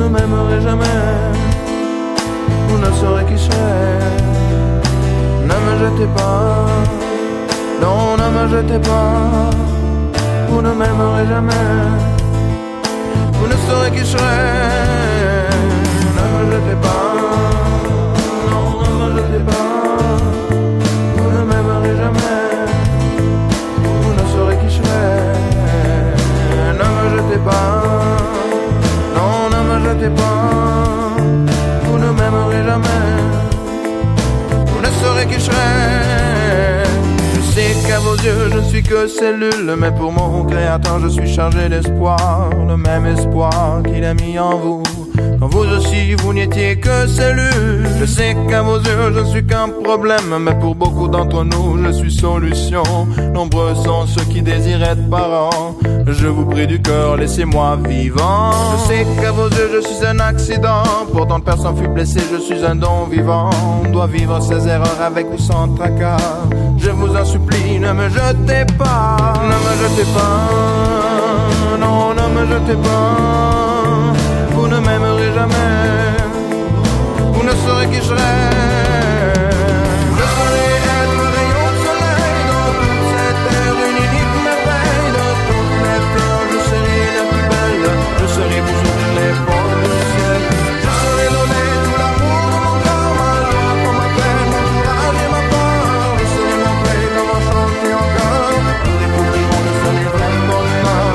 m'aimerez jamais, vous ne saurez qui je serai. Ne me jetez pas, non, ne me jetez pas, vous ne m'aimerez jamais, vous ne saurez qui je serai. Ne me jetez pas, non, ne me jetez pas, vous ne m'aimerez jamais, vous ne saurez qui je serai. Ne me jetez pas, non, ne me jetez pas, vous ne m'aimerez jamais, vous ne saurez qui je serai. Je sais qu'à vos yeux je ne suis que cellule, mais pour mon créateur je suis chargé d'espoir, le même espoir qu'il a mis en vous. Quand vous aussi vous n'étiez que cellule. Je sais qu'à vos yeux je ne suis qu'un problème, mais pour beaucoup d'entre nous je suis solution. Nombreux sont ceux qui désirent être parents, je vous prie du cœur, laissez-moi vivant. Je sais qu'à vos yeux je suis un accident, pourtant de personne fut blessée, je suis un don vivant. On doit vivre ses erreurs avec ou sans tracas. Je vous en supplie, ne me jetez pas, ne me jetez pas, non, ne me jetez pas, vous ne m'aimerez jamais, vous ne saurez qui je serai. Je saurai être un rayon de soleil dans toute cette terre, une unique merveille. De toutes les fleurs, je serai la plus belle, je serai vous ouvrir les portes du ciel. Je saurai donner tout l'amour de mon cœur, ma joie pour ma peine, mon courage et ma peur. Je saurai montrer comment chanter encore, nous découvrirons le seul et vrai bonheur.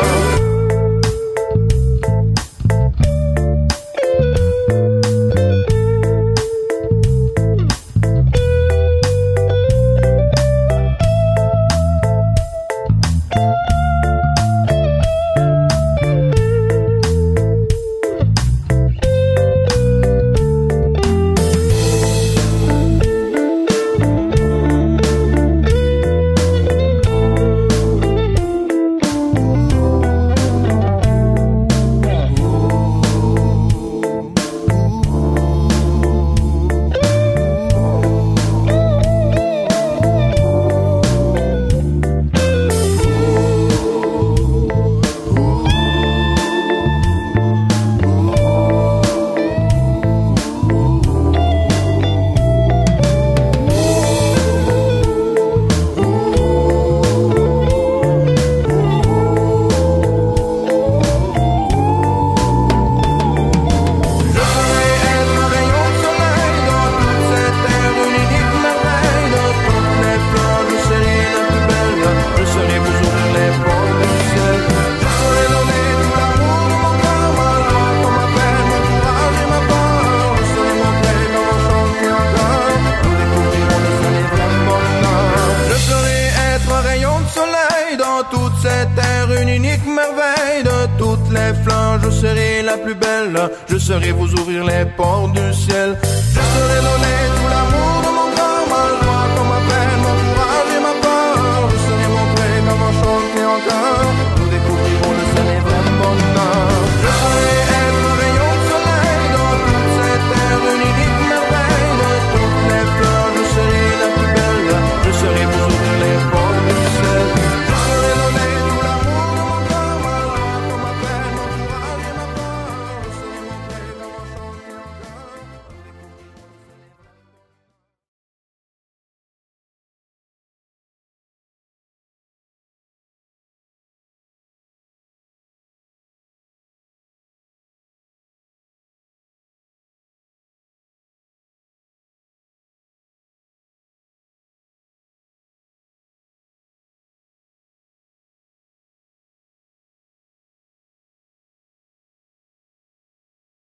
Toute cette terre, une unique merveille. De toutes les fleurs, je serai la plus belle, je serai vous ouvrir les portes du ciel. Je serai donné